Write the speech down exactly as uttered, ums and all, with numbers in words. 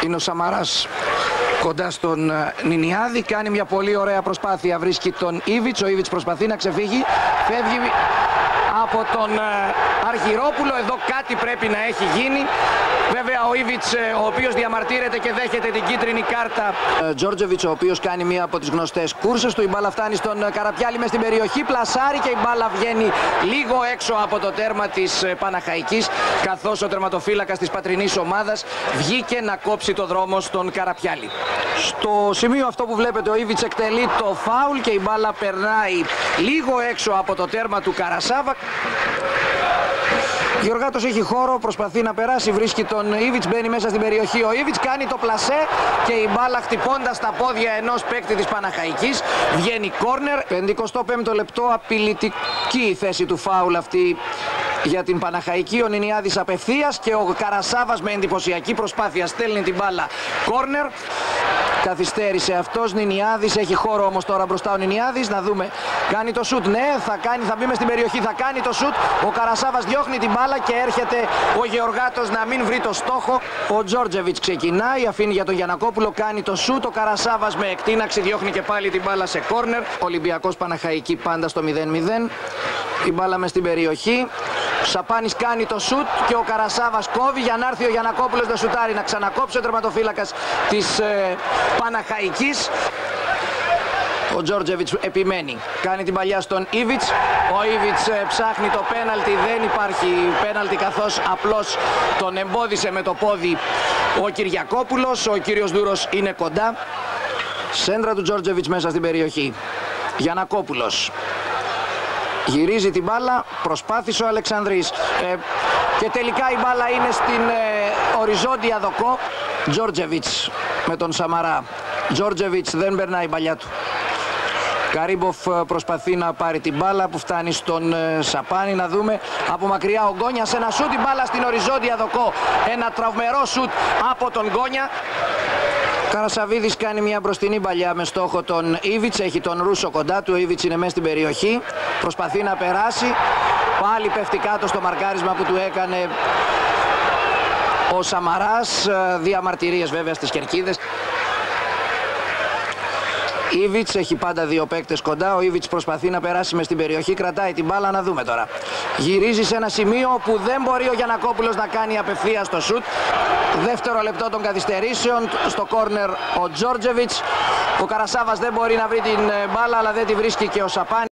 Είναι ο Σαμαράς κοντά στον Νινιάδη, κάνει μια πολύ ωραία προσπάθεια, βρίσκει τον Ήβιτς, ο Ήβιτς προσπαθεί να ξεφύγει, φεύγει από τον Αργυρόπουλο, εδώ κάτι πρέπει να έχει γίνει. Βέβαια ο Ήβιτς, ο οποίος διαμαρτύρεται και δέχεται την κίτρινη κάρτα. Τζόρτζεβιτς, ο οποίος κάνει μία από τις γνωστές κούρσες του, η μπάλα φτάνει στον Καραπιάλη μες στην περιοχή, πλασάρει και η μπάλα βγαίνει λίγο έξω από το τέρμα της Παναχαϊκής, καθώς ο τερματοφύλακας της πατρινής ομάδας βγήκε να κόψει το δρόμο στον Καραπιάλη. Στο σημείο αυτό που βλέπετε ο Ήβιτς εκτελεί το φάουλ και η μπάλα περνάει λίγο έξω από το τέρμα του Καρασάβα. Γεωργάτος έχει χώρο, προσπαθεί να περάσει, βρίσκει τον Ήβιτς, μπαίνει μέσα στην περιοχή. Ο Ήβιτς κάνει το πλασέ και η μπάλα χτυπώντας τα πόδια ενός παίκτη της Παναχαϊκής βγαίνει κόρνερ. πενηκοστό πέμπτο λεπτό, απειλητική η θέση του φάουλ αυτή για την Παναχαϊκή. Ο Νινιάδης απευθείας και ο Καρασάβας με εντυπωσιακή προσπάθεια στέλνει την μπάλα κόρνερ. Καθυστέρησε αυτός, Νινιάδης, έχει χώρο όμως τώρα μπροστά ο Νινιάδης, να δούμε, κάνει το σουτ, ναι, θα, κάνει, θα μπει μες στην περιοχή, θα κάνει το σουτ, ο Καρασάβας διώχνει την μπάλα και έρχεται ο Γεωργάτος να μην βρει το στόχο. Ο Τζόρτζεβιτς ξεκινάει, αφήνει για τον Γιαννακόπουλο, κάνει το σουτ, ο Καρασάβας με εκτείναξη διώχνει και πάλι την μπάλα σε κόρνερ. Ολυμπιακός Παναχαϊκή πάντα στο μηδέν μηδέν, η μπάλα μες στην περιοχή. Ο Σαπάνης κάνει το σουτ και ο Καρασάβας κόβει για να έρθει ο Γιαννακόπουλος να σουτάρει, να ξανακόψει ο τερματοφύλακας της ε, Παναχαϊκής. Ο Τζόρτζεβιτς επιμένει, κάνει την παλιά στον Ήβιτς. Ο Ήβιτς ε, ψάχνει το πέναλτι, δεν υπάρχει πέναλτι καθώς απλώς τον εμπόδισε με το πόδι ο Κυριακόπουλος. Ο κύριος Δούρος είναι κοντά. Σέντρα του Τζόρτζεβιτς μέσα στην περιοχή. Γιαννακόπουλος γυρίζει την μπάλα, προσπάθησε ο Αλεξανδρής ε, και τελικά η μπάλα είναι στην ε, οριζόντια δοκό. Τζόρτζεβιτς με τον Σαμαρά. Τζόρτζεβιτς δεν περνάει η μπαλιά του. Καρίμποφ προσπαθεί να πάρει την μπάλα που φτάνει στον ε, Σαπάνη, να δούμε από μακριά ο Γκόνιας, ένα σούτ, η μπάλα στην οριζόντια δοκό, ένα τραυμερό σούτ από τον Γκόνια. Καρασαβίδης κάνει μια μπροστινή παλιά με στόχο τον Ήβιτς, έχει τον Ρούσο κοντά του, ο Ήβιτς είναι μέσα στην περιοχή, προσπαθεί να περάσει, πάλι πέφτει κάτω στο μαρκάρισμα που του έκανε ο Σαμαράς, διαμαρτυρίες βέβαια στις κερκίδες. Ήβιτς έχει πάντα δύο παίκτες κοντά, ο Ήβιτς προσπαθεί να περάσει μες στην περιοχή, κρατάει την μπάλα, να δούμε τώρα. Γυρίζει σε ένα σημείο που δεν μπορεί ο Γιαννακόπουλος να κάνει απευθείας το σουτ. Δεύτερο λεπτό των καθυστερήσεων, στο κόρνερ ο Τζόρτζεβιτς. Ο Καρασάβας δεν μπορεί να βρει την μπάλα, αλλά δεν τη βρίσκει και ο Σαπάνης.